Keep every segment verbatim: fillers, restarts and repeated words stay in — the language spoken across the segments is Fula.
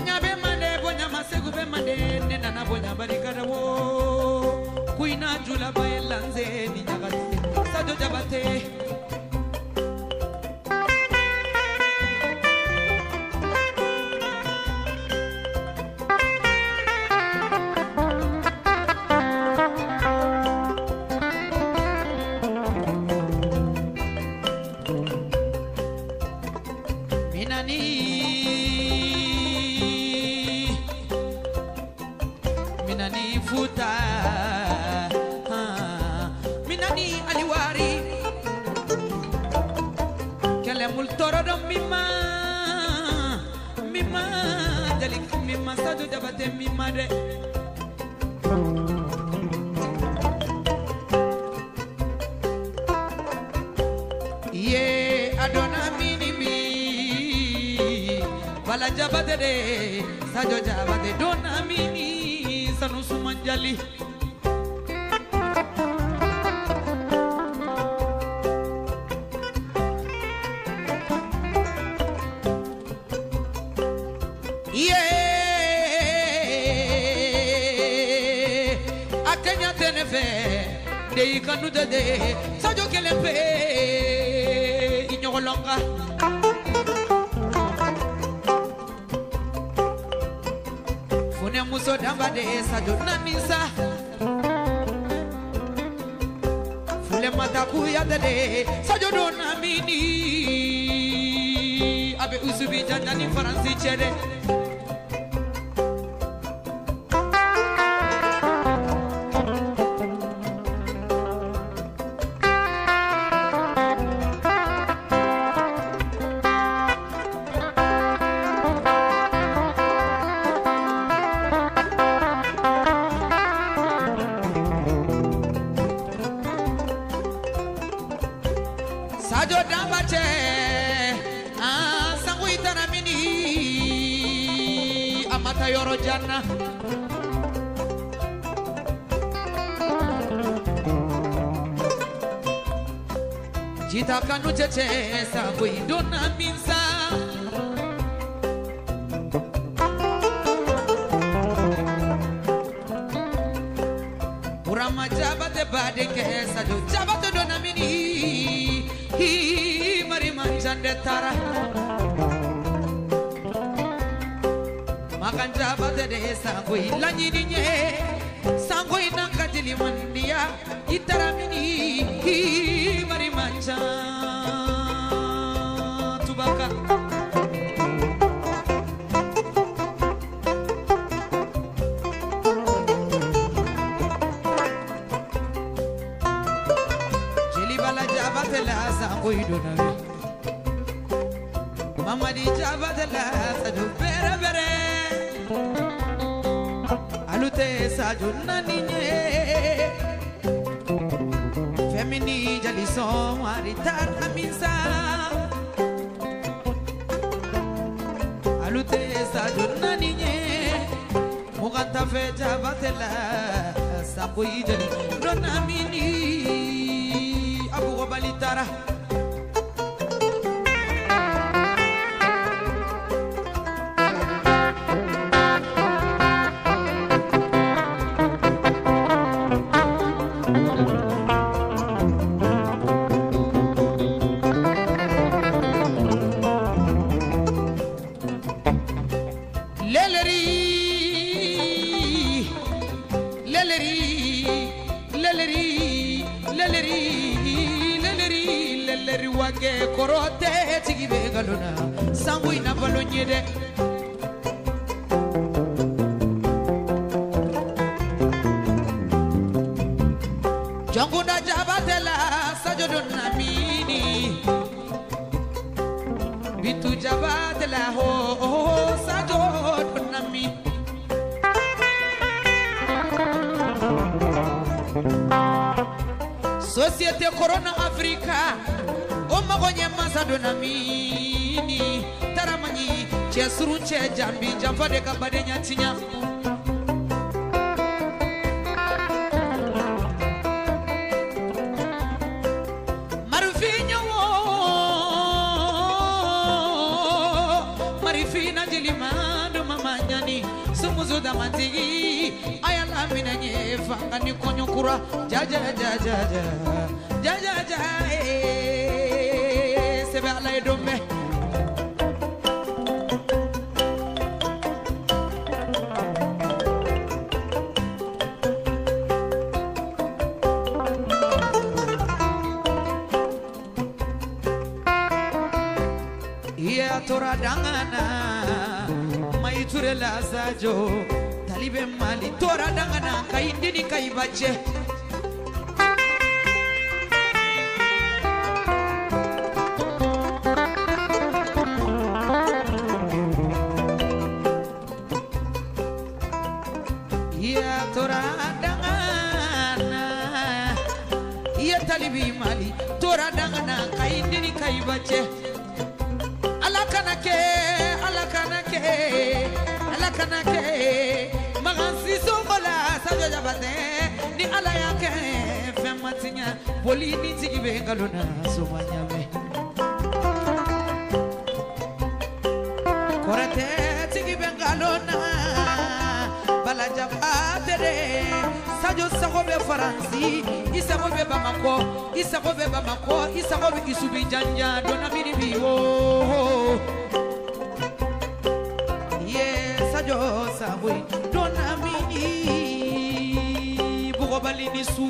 bonya be mande bonya masegu be mande nena na bonya barikada wo kuina jula bayelanze ni nyagati Sadio Jabate Sadio Jabate mi madre ye adona mini mi bala Jabate de Sadio Jabate dona mini sanu sumanjali de kanu de de Sadio Kelempe inyolonga fune muso damba de Sadio namisa fule mata kuya de Sadio dona mini abe usubi jani faransi chere Sadio Dambache ah sanguita na mini amata yoro janna jita kanu cheche sangui dona minsa Urama Jabate badeke Sadio Jabate dona mini hi mari manjande tara makan Jabate de sangui lanyini nye sangui nakatili mandia itara mini hi mari manja tubaka Sangui dona Mama di Jabate la Sadio bere bere alute Sadio naninye femini jali son aritar aminsa alute Sadio naninye muganta fe Jabate la sangui jali dona mini Abu Balitara Leleri Leleri Leleri Leleri Leleri wage korote tigibe galona sangui na balonye de Jangu na Jabate la Sadio dona mini bitu Jabate la ho ho Sadio dona mini Société Corona Africa Oma gonye Sadio dona mini taramani chesuru che jambi jamfade kabade nyatinya Marufinyo Marifina jilimando mama nyani sumuzu da mantigi ayala minanye fangani konyukura jaja jaja jaja jaja jaja sebe ala edombe tora dangana mai ture la sajo talibe mali tora dangana kai ndini kai bache ya tora dangana ya talibe mali tora dangana kai ndini kai bache alakanake alakanake alakanake magansi sokola sajo jabate ni ala yake fematinya polini tigibe galona somanyame korate tigibe galona bala jabate sajo sakobe faransi isakobe bamako isakobe bamako isakobe isubi janja dona mini biwo ye sajo sabui dona mini bugo balini su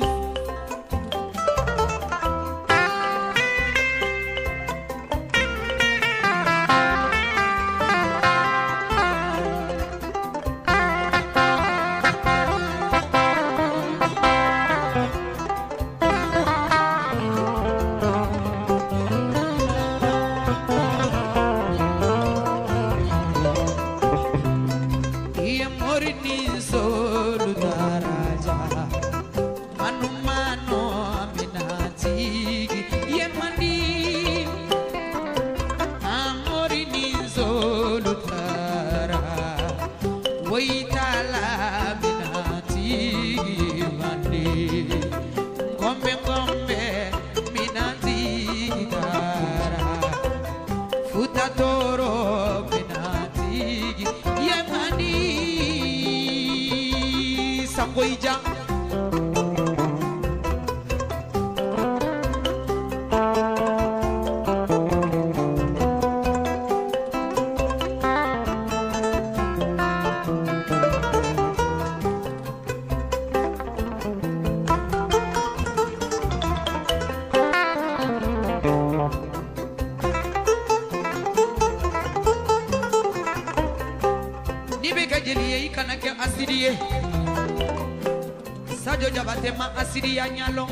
sajo jabate ma asiri ya nyalo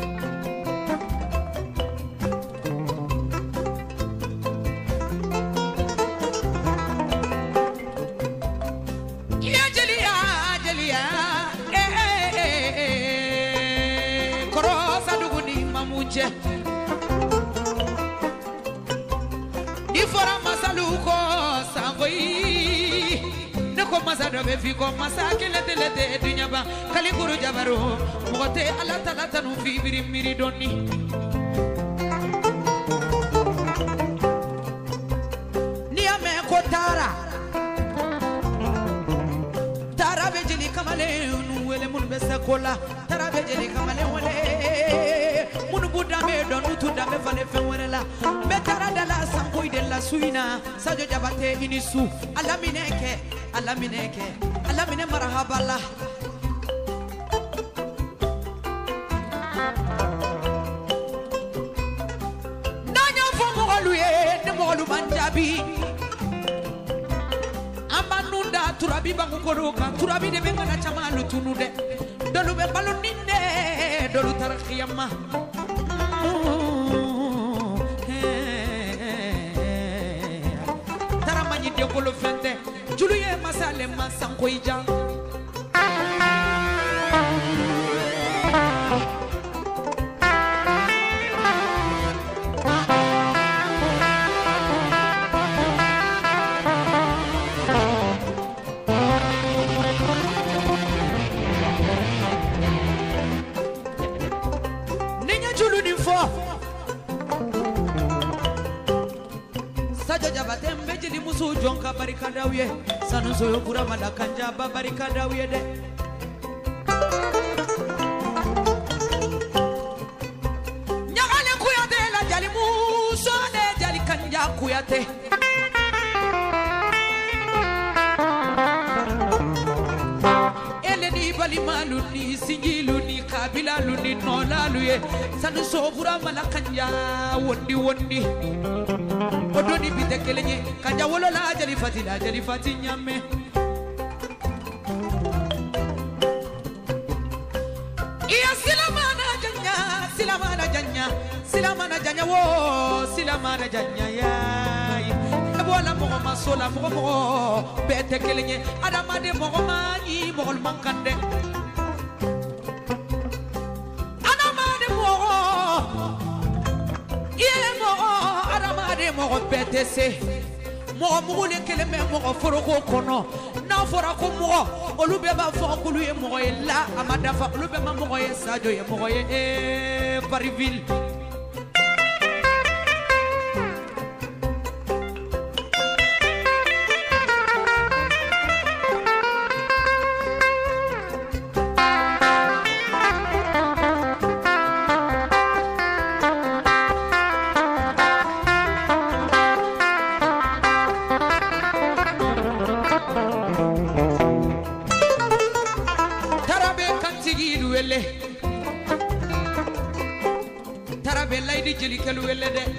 ya jelia jelia eh eh eh korosa duguni mamunche di fora masaluko sangoi ko masado be fi ko masakele tele te dunyaba kali guru jabaro mote ala tala tanu fi biri miri donni ni ame ko tara tara be jeli kamale nu wele mun be sakola tara be jeli kamale wele mun buda me donu tu da me fale fe wala be tara dala sankoy de la suina sajo jabate inisu ala mineke ala mineke ala mine marhaba la nanya fomo aluye ne molu manjabi amanunda turabi bangu koroka turabi de benga na chamalu tunude dolu be baluninde dolu tarakiyama taramanyi de kolo fente Julie masale masankoija Ninya julu ni fo sajo jabate mbeji di musu jonka barikadawiye sanu muso yo kura mala kanja babarika dawiye de nyagale kuyate la jali muso ne jali kanja kuyate Malu ni singilu ni kabila lu ni nolalu ye sanu sobura mala kanja wondi wondi odoni bite kelenye kanja wolo la jali fati la jali fati nyame iya silamana janya silamana janya silamana janya wo silamana janya ya wala mogo masola mogo mogo bete kelenye adamade mogo mani mogo mankande adamade mogo ye mogo adamade mogo bete se mogo mogo le keleme mogo foroko kono na fora ko mogo olube ba fo kulu ye mogo ye la amada fa olube ma mogo ye sajo ye mogo ye e pariville Tarabe laidi jeli kelu wele de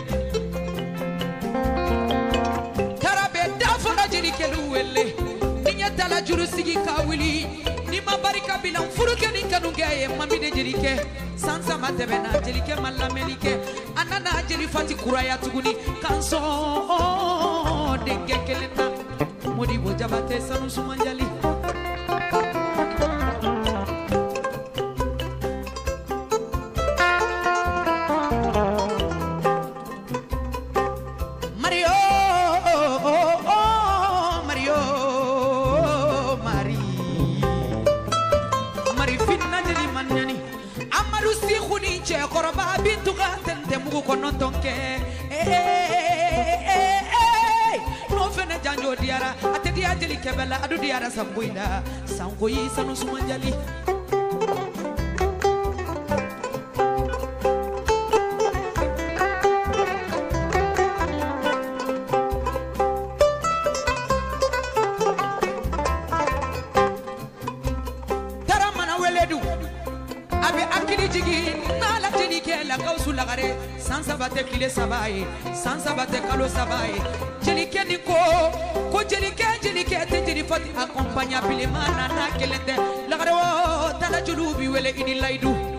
Tarabe dafara jeli kelu wele Ninya tala juru sigi kawili Ni mabarika bilang furuke ni kanungeye Mami de jeli ke Sansa matebena jeli ke malamelike Anana jeli fati kuraya tuguni Kanso Denge kelena Modi bojabate sanu sumanjali Koroba bintu ka tente mugu kono tonke eh eh eh no fene janjo diara ate dia jeli kebela adu diara sambuina sangoyi sanu sumanjali tara mana weledu abe akili jigi nala jeli ke la kausu lagare sansa bate kile sabaye sansa bate kalo sabaye jeli ke ni ko ko jeli ke jeli ke te jeli fati accompagna bile mana na kelente lagare o tala julubi wele ini laidu